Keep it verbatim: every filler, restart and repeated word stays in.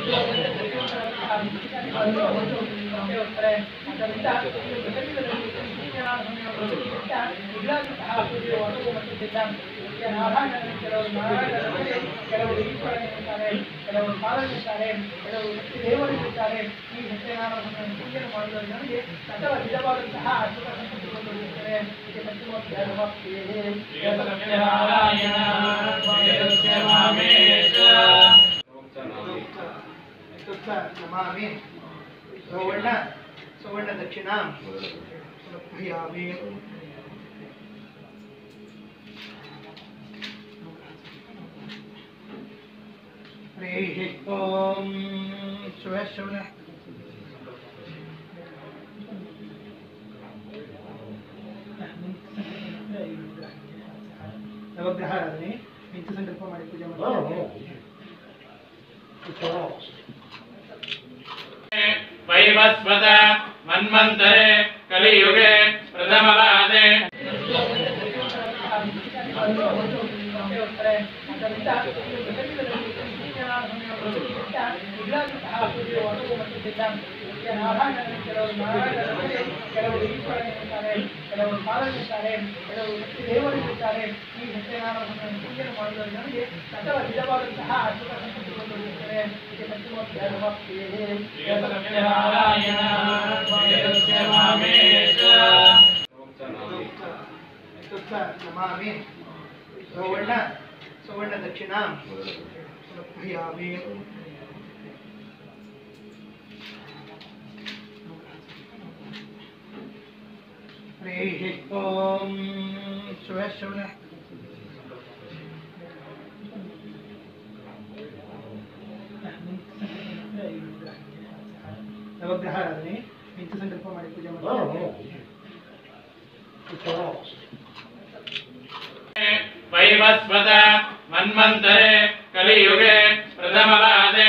ಕೆಲವರು ಈಶ್ವರನಿರುತ್ತಾರೆ, ಕೆಲವರು ಕಾಲನಿರ್ತಾರೆ, ಕೆಲವರು ದೇವರಿರುತ್ತಾರೆ. ಈ ಸತ್ಯನಾರಾಯಣನ ಪೂಜೆಯನ್ನು ಮಾಡುವುದರಿಂದ ನಮಗೆ ಸಕಲ ವಿಧವಾದಂತಹ ಅದ್ಭುತ ಸಂಪತ್ತುಗಳು ಇರುತ್ತವೆ. ಇದಕ್ಕೆ ನಮಾಮಿ ಸೌವರ್ಣ ಸೌವರ್ಣ ದಕ್ಷಿಣ ಸಮರ್ಪಯಾಮಿ. ಹರಿ ಓಂ ಶಿವ ಶಿವನ ನವಗ್ರಹ ಆರಾಧನೆ ನಿತ್ಯ ಸಂಕಲ್ಪ ಮಾಡಿ ಪೂಜೆ ಮಾಡಿ. ವೈವಸ್ವತ ಮನ್ವಂತರೆ ಕಲಿಯುಗೆ ಪ್ರಥಮವಾದೆ ಕೆಲವರು ಕೆಲವರು ಈಶ್ವರನಿರುತ್ತಾರೆ, ಕೆಲವರು ಕಾಲನಿರ್ತಾರೆ, ಕೆಲವರು ದೇವರಿರುತ್ತಾರೆ. ಈ ಸತ್ಯನಾರಾಯಣನ ಪೂಜೆಯನ್ನು ಮಾಡುವುದರಿಂದ ನಮಗೆ ಸಕಲ ವಿಧವಾದಂತಹ ಅದ್ಭುತ ಸಂಪತ್ತುಗಳು ಇರುತ್ತವೆ. ನಮಾಮಿ ಸೌವರ್ಣ ಸೌವರ್ಣ ದಕ್ಷಿಣ ಸಮರ್ಪಯಾಮಿ. ಹರಿ ಓಂ ಶಿವ ಶಿವನ ನವಗ್ರಹ ಆರಾಧನೆ ನಿತ್ಯ ಸಂಕಲ್ಪ ಮಾಡಿ ಪೂಜೆ ಮಾಡಿ. ವೈವಸ್ವತ ಮನ್ವಂತರೆ ಕಲಿಯುಗೆ ಪ್ರಥಮವಾದೆ